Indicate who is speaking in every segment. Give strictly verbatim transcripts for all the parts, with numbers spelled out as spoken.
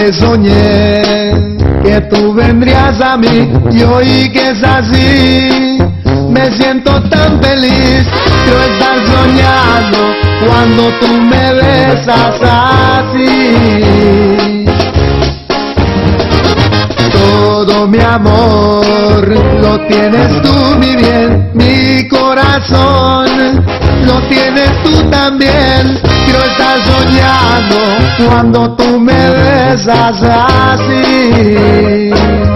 Speaker 1: Siempre soñé que tú vendrías a mí y hoy que es así me siento tan feliz. Quiero estar soñando cuando tú me besas así. Todo mi amor lo tienes tú, mi bien, mi corazón lo tienes tú también. Quiero estar soñando cuando tú me besas así.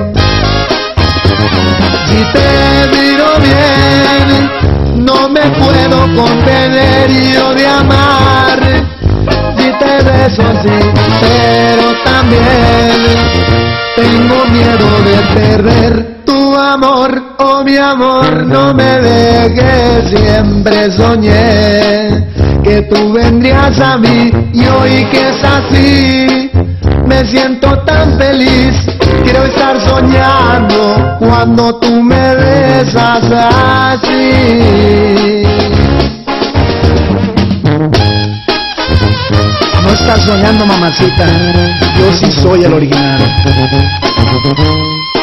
Speaker 1: Si te miro bien, no me puedo contener yo de amar. Si te beso así, pero también tengo miedo de perder tu amor. Oh mi amor, no me dejes. Siempre soñé que tú vendrías a mí y hoy que es así me siento tan feliz. Quiero estar soñando cuando tú me besas así. No estás soñando, mamacita, yo sí soy el original.